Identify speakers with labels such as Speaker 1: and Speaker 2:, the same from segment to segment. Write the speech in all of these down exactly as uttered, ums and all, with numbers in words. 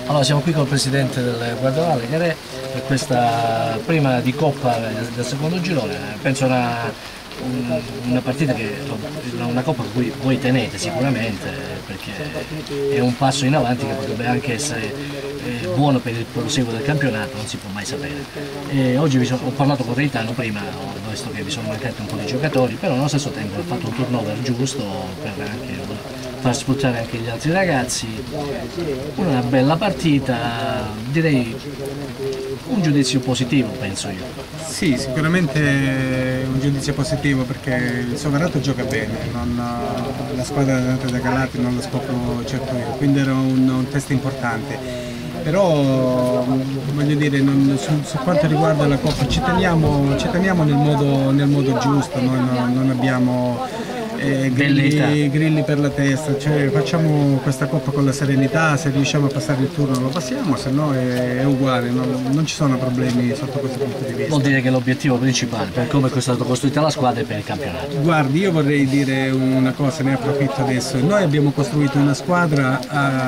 Speaker 1: Allora, siamo qui col presidente del Guardavalle Carè per questa prima di Coppa del secondo girone. Penso una, una partita che una Coppa a cui voi tenete sicuramente, perché è un passo in avanti che potrebbe anche essere eh, buono per il proseguo del campionato, non si può mai sapere. E oggi vi sono, ho parlato con Reitano prima, ho visto che vi sono mancati un po' di giocatori, però allo stesso tempo ho fatto un turnover giusto per anche far sfruttare anche gli altri ragazzi. Una bella partita, direi un giudizio positivo, penso io.
Speaker 2: Sì, sicuramente un giudizio positivo perché il Soverato gioca bene, non, la squadra da Galati non lo scopro certo io, quindi era un, un test importante. Però voglio dire, non, su, su quanto riguarda la Coppa ci teniamo, ci teniamo nel, modo, nel modo giusto, noi non, non abbiamo Eh, grilli, grilli per la testa, cioè, facciamo questa Coppa con la serenità, se riusciamo a passare il turno lo passiamo, se no è, è uguale, non, non ci sono problemi sotto questo punto di vista.
Speaker 1: Vuol dire che l'obiettivo principale per come è stata costruita la squadra è per il campionato.
Speaker 2: Guardi, io vorrei dire una cosa, ne approfitto adesso, noi abbiamo costruito una squadra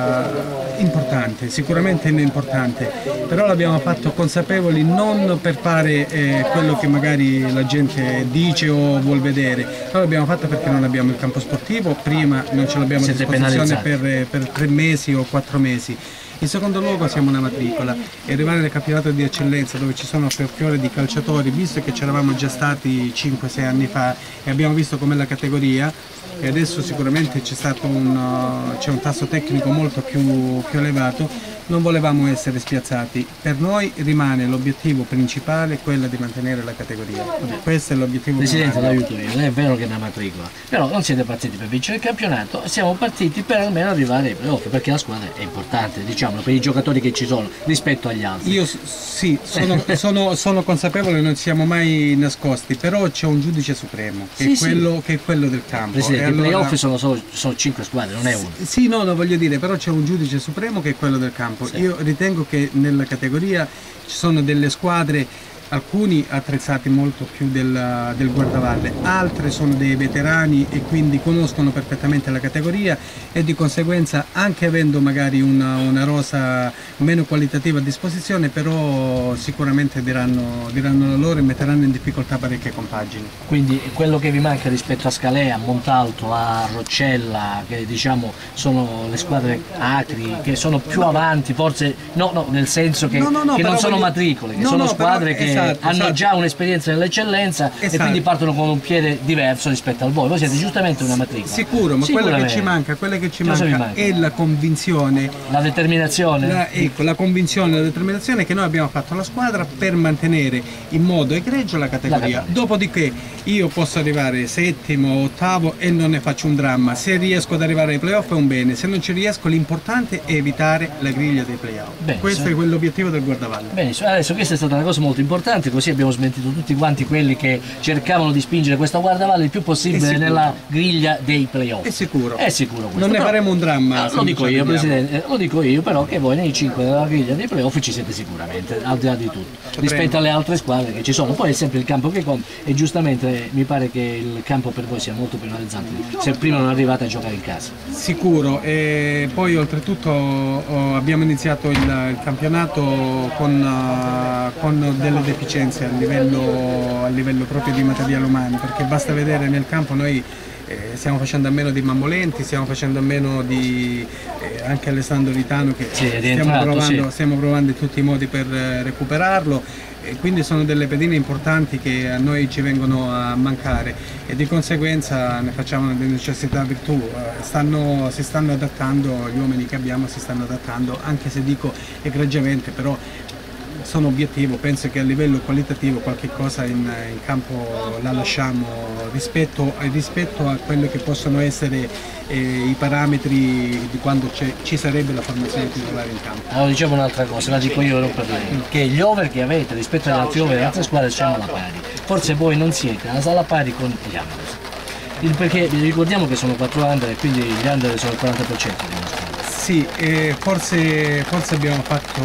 Speaker 2: uh, importante, sicuramente importante, però l'abbiamo fatto consapevoli non per fare eh, quello che magari la gente dice o vuol vedere, noi l'abbiamo fatto perché non abbiamo il campo sportivo, prima non ce l'abbiamo a disposizione per, per tre mesi o quattro mesi. In secondo luogo siamo una matricola e arrivare nel campionato di eccellenza dove ci sono per fiore di calciatori, visto che ci eravamo già stati cinque sei anni fa e abbiamo visto com'è la categoria e adesso sicuramente c'è stato un, uh, c'è un tasso tecnico molto più, più elevato, non volevamo essere spiazzati. Per noi rimane l'obiettivo principale quello di mantenere la categoria. Questo è l'obiettivo principale.
Speaker 1: Presidente, l'aiuto io, non è vero che è una matricola, però non siete partiti per vincere il campionato, siamo partiti per almeno arrivare ai playoff, perché la squadra è importante, diciamo, per i giocatori che ci sono rispetto agli altri.
Speaker 2: Io sì, sono, sono, sono consapevole, non siamo mai nascosti, però c'è un giudice supremo, che, sì, è quello, sì. che è quello del campo.
Speaker 1: Presidente, allora, i playoff sono solo sono cinque squadre, non è uno.
Speaker 2: Sì, no, lo voglio dire, però c'è un giudice supremo che è quello del campo. Sì. Io ritengo che nella categoria ci sono delle squadre, alcuni attrezzati molto più del, del Guardavalle, altre sono dei veterani e quindi conoscono perfettamente la categoria e di conseguenza, anche avendo magari una, una rosa meno qualitativa a disposizione, però sicuramente diranno, diranno la loro e metteranno in difficoltà parecchie compagini.
Speaker 1: Quindi quello che vi manca rispetto a Scalea, a Montalto, a Roccella, che diciamo sono le squadre Acri, che sono più avanti, forse no, no, nel senso che, no, no, no, che non sono voglio... matricole, che no, sono no, squadre però, che esatto, hanno esatto. già un'esperienza nell'eccellenza esatto. e quindi partono con un piede diverso rispetto al voi. Voi siete giustamente una matricola.
Speaker 2: Sicuro, ma quello che ci manca, quella che ci manca, manca è la convinzione,
Speaker 1: la determinazione.
Speaker 2: La, ecco, la convinzione, la determinazione che noi abbiamo fatto la squadra per mantenere in modo egregio la categoria. La categoria. Dopodiché io posso arrivare settimo, ottavo e non ne faccio un dramma. Se riesco ad arrivare ai playoff è un bene, se non ci riesco l'importante è evitare la griglia dei playoff. Questo è quell'obiettivo del Guardavalle.
Speaker 1: Benissimo, adesso questa è stata una cosa molto importante, così abbiamo smentito tutti quanti quelli che cercavano di spingere questa Guardavalle il più possibile nella griglia dei playoff.
Speaker 2: È sicuro.
Speaker 1: È sicuro questo.
Speaker 2: Non ne faremo un dramma.
Speaker 1: No, lo dico io, Presidente, lo dico io, però che voi nei cinque della griglia dei playoff ci siete sicuramente, al di là di tutto, Potremmo. rispetto alle altre squadre che ci sono. Poi è sempre il campo che conta e giustamente mi pare che il campo per voi sia molto penalizzante se prima non arrivate a giocare in casa.
Speaker 2: Sicuro, e poi oltretutto oh, abbiamo iniziato il, il campionato con, uh, con delle deficienze a livello, a livello proprio di materiale umano, perché basta vedere nel campo noi eh, stiamo facendo a meno di Mambolenti, stiamo facendo a meno di eh, anche Alessandro Vitano che
Speaker 1: sì,
Speaker 2: stiamo, provando, sì. stiamo provando in tutti i modi per eh, recuperarlo e quindi sono delle pedine importanti che a noi ci vengono a mancare e di conseguenza ne facciamo di necessità virtù. Eh, stanno, si stanno adattando, gli uomini che abbiamo si stanno adattando, anche se dico egregiamente, però sono obiettivo, penso che a livello qualitativo qualche cosa in, in campo la lasciamo rispetto, rispetto a quelli che possono essere eh, i parametri di quando ci sarebbe la formazione titolare in campo.
Speaker 1: Allora dicevo un'altra cosa, la dico io non per lei, che gli over che avete rispetto agli altri over delle altre squadre sono alla pari, forse voi non siete alla pari con gli under, perché vi ricordiamo che sono quattro under e quindi gli under sono il quaranta per cento di una squadra.
Speaker 2: Sì, eh, forse, forse abbiamo fatto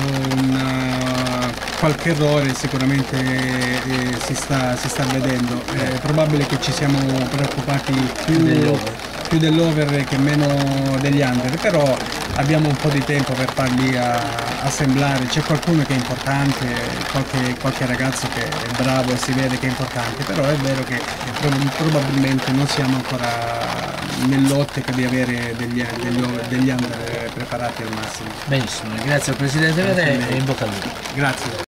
Speaker 2: una, qualche errore, sicuramente eh, si, sta, si sta vedendo. È probabile che ci siamo preoccupati più, più dell'over che meno degli under, però abbiamo un po' di tempo per farli a, assemblare, c'è qualcuno che è importante, qualche, qualche ragazzo che è bravo e si vede che è importante, però è vero che probabilmente non siamo ancora nell'ottica di avere degli, degli, degli under preparati al massimo.
Speaker 1: Benissimo, grazie al Presidente Vere e in bocca al lupo.
Speaker 2: Grazie.